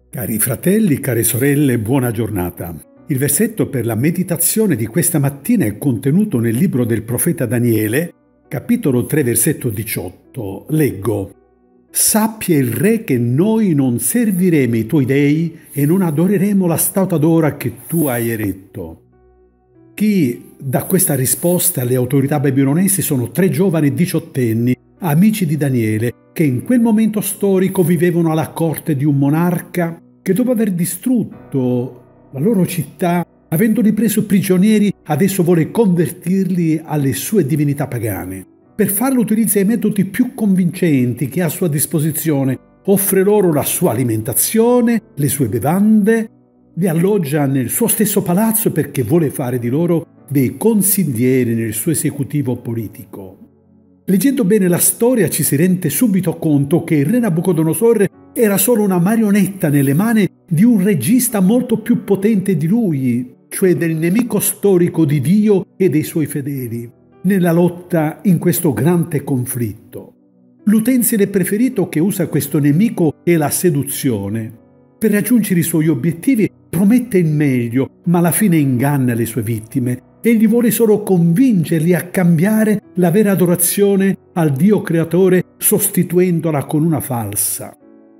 Cari fratelli, care sorelle, buona giornata. Il versetto per la meditazione di questa mattina è contenuto nel libro del profeta Daniele, capitolo 3, versetto 18. Leggo: «Sappia il re che noi non serviremo i tuoi dei e non adoreremo la statua d'oro che tu hai eretto». Chi dà questa risposta alle autorità babilonesi sono 3 giovani diciottenni, amici di Daniele, che in quel momento storico vivevano alla corte di un monarca che, dopo aver distrutto la loro città, avendoli preso prigionieri, adesso vuole convertirli alle sue divinità pagane. Per farlo utilizza i metodi più convincenti che ha a sua disposizione, offre loro la sua alimentazione, le sue bevande, li alloggia nel suo stesso palazzo perché vuole fare di loro dei consiglieri nel suo esecutivo politico. Leggendo bene la storia ci si rende subito conto che il re Nabucodonosor era solo una marionetta nelle mani di un regista molto più potente di lui, cioè del nemico storico di Dio e dei suoi fedeli, nella lotta in questo grande conflitto. L'utensile preferito che usa questo nemico è la seduzione. Per raggiungere i suoi obiettivi promette il meglio, ma alla fine inganna le sue vittime. Egli vuole solo convincerli a cambiare la vera adorazione al Dio creatore sostituendola con una falsa.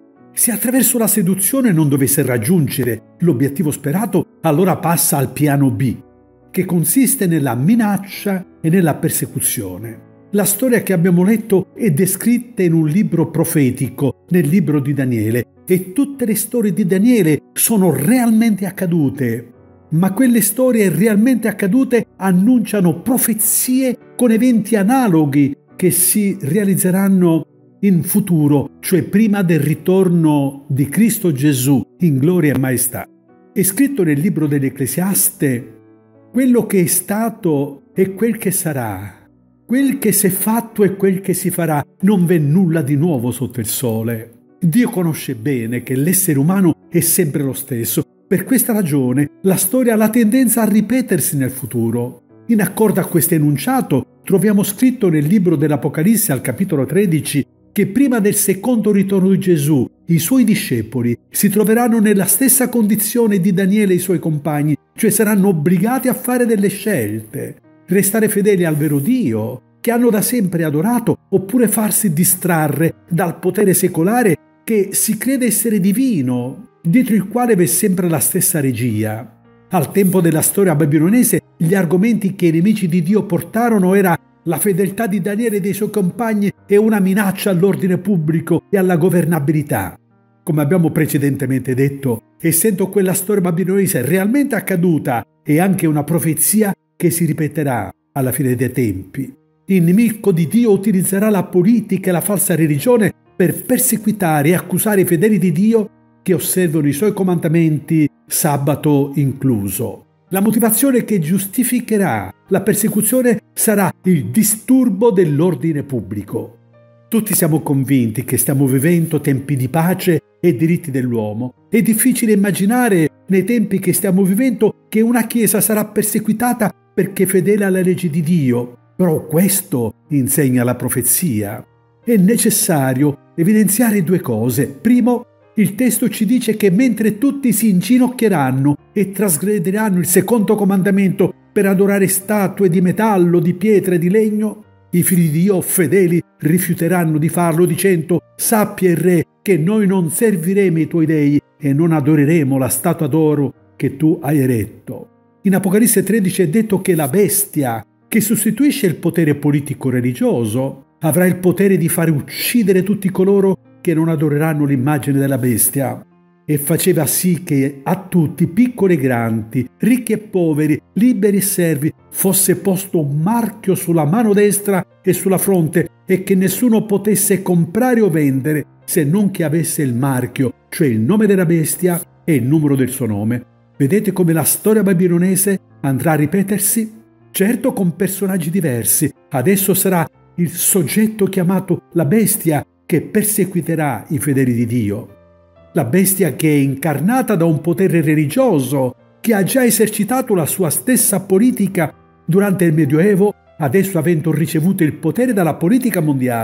Se attraverso la seduzione non dovesse raggiungere l'obiettivo sperato, allora passa al piano B, che consiste nella minaccia e nella persecuzione. La storia che abbiamo letto è descritta in un libro profetico, nel libro di Daniele, e tutte le storie di Daniele sono realmente accadute. Ma quelle storie realmente accadute annunciano profezie con eventi analoghi che si realizzeranno in futuro, cioè prima del ritorno di Cristo Gesù in gloria e maestà. È scritto nel libro dell'Ecclesiaste: quello che è stato è quel che sarà, quel che si è fatto è quel che si farà, non v'è nulla di nuovo sotto il sole. Dio conosce bene che l'essere umano è sempre lo stesso. Per questa ragione la storia ha la tendenza a ripetersi nel futuro. In accordo a questo enunciato troviamo scritto nel libro dell'Apocalisse al capitolo 13 che prima del secondo ritorno di Gesù i suoi discepoli si troveranno nella stessa condizione di Daniele e i suoi compagni, cioè saranno obbligati a fare delle scelte, restare fedeli al vero Dio che hanno da sempre adorato, oppure farsi distrarre dal potere secolare che si crede essere divino, dietro il quale v'è sempre la stessa regia. Al tempo della storia babilonese, gli argomenti che i nemici di Dio portarono era la fedeltà di Daniele e dei suoi compagni e una minaccia all'ordine pubblico e alla governabilità. Come abbiamo precedentemente detto, essendo quella storia babilonese realmente accaduta, è anche una profezia che si ripeterà alla fine dei tempi. Il nemico di Dio utilizzerà la politica e la falsa religione per perseguitare e accusare i fedeli di Dio che osservano i suoi comandamenti, sabato incluso. La motivazione che giustificherà la persecuzione sarà il disturbo dell'ordine pubblico. Tutti siamo convinti che stiamo vivendo tempi di pace e diritti dell'uomo. È difficile immaginare, nei tempi che stiamo vivendo, che una Chiesa sarà perseguitata perché è fedele alla legge di Dio. Però questo insegna la profezia. È necessario evidenziare 2 cose. Primo, il testo ci dice che mentre tutti si inginocchieranno e trasgrediranno il secondo comandamento per adorare statue di metallo, di pietra e di legno, i figli di Dio fedeli rifiuteranno di farlo dicendo: «Sappia il re che noi non serviremo i tuoi dei e non adoreremo la statua d'oro che tu hai eretto». In Apocalisse 13 è detto che la bestia, che sostituisce il potere politico-religioso, avrà il potere di fare uccidere tutti coloro che non adoreranno l'immagine della bestia, e faceva sì che a tutti, piccoli e grandi, ricchi e poveri, liberi e servi, fosse posto un marchio sulla mano destra e sulla fronte, e che nessuno potesse comprare o vendere se non che avesse il marchio, cioè il nome della bestia e il numero del suo nome. Vedete come la storia babilonese andrà a ripetersi? Certo, con personaggi diversi. Adesso sarà il soggetto chiamato la bestia che perseguiterà i fedeli di Dio. La bestia che è incarnata da un potere religioso che ha già esercitato la sua stessa politica durante il Medioevo, adesso avendo ricevuto il potere dalla politica mondiale.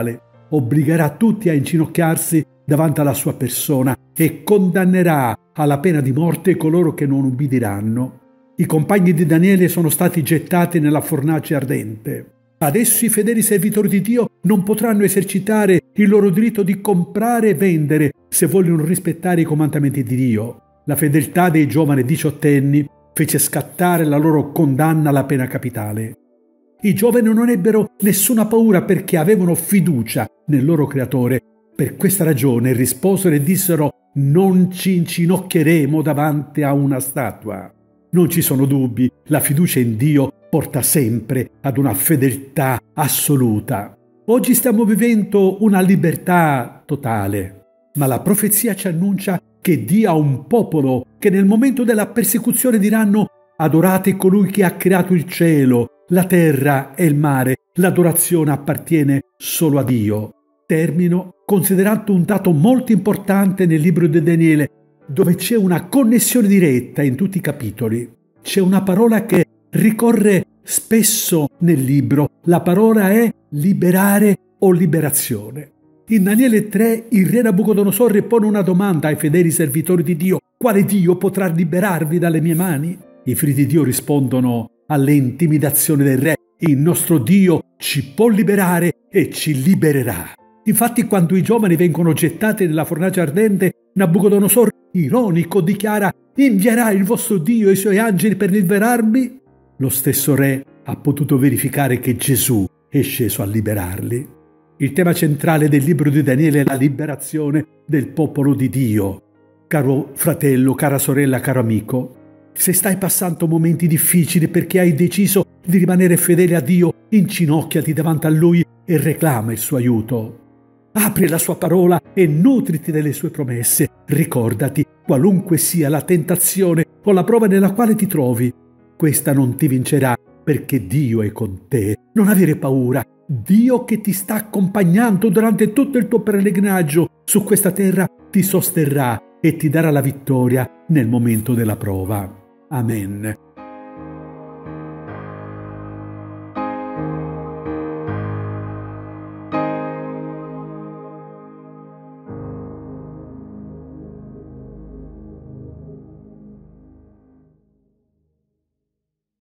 obbligherà tutti a inginocchiarsi davanti alla sua persona e condannerà alla pena di morte coloro che non ubbidiranno. I compagni di Daniele sono stati gettati nella fornace ardente. Adesso i fedeli servitori di Dio non potranno esercitare il loro diritto di comprare e vendere se vogliono rispettare i comandamenti di Dio. La fedeltà dei giovani diciottenni fece scattare la loro condanna alla pena capitale. I giovani non ebbero nessuna paura perché avevano fiducia nel loro Creatore. Per questa ragione risposero e dissero: «Non ci inginocchieremo davanti a una statua». Non ci sono dubbi, la fiducia in Dio porta sempre ad una fedeltà assoluta. Oggi stiamo vivendo una libertà totale, ma la profezia ci annuncia che Dio ha un popolo che nel momento della persecuzione diranno: «Adorate colui che ha creato il cielo, la terra e il mare, l'adorazione appartiene solo a Dio». Termino considerando un dato molto importante nel libro di Daniele, dove c'è una connessione diretta in tutti i capitoli. C'è una parola che ricorre spesso nel libro. La parola è liberare o liberazione. In Daniele 3 il re Nabucodonosor pone una domanda ai fedeli servitori di Dio: «Quale Dio potrà liberarvi dalle mie mani?» I figli di Dio rispondono alle intimidazioni del re: «Il nostro Dio ci può liberare e ci libererà». Infatti, quando i giovani vengono gettati nella fornace ardente, Nabucodonosor, ironico, dichiara: «Invierà il vostro Dio e i suoi angeli per liberarmi?» Lo stesso re ha potuto verificare che Gesù è sceso a liberarli. Il tema centrale del libro di Daniele è la liberazione del popolo di Dio. Caro fratello, cara sorella, caro amico, se stai passando momenti difficili perché hai deciso di rimanere fedele a Dio, inginocchiati davanti a Lui e reclama il suo aiuto. Apri la sua parola e nutriti delle sue promesse. Ricordati, qualunque sia la tentazione o la prova nella quale ti trovi, questa non ti vincerà perché Dio è con te. Non avere paura. Dio che ti sta accompagnando durante tutto il tuo pellegrinaggio su questa terra ti sosterrà e ti darà la vittoria nel momento della prova. Amen.